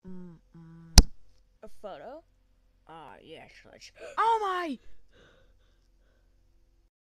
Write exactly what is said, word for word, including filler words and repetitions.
Mm, mm. A photo? Ah, yes, let's. Oh my!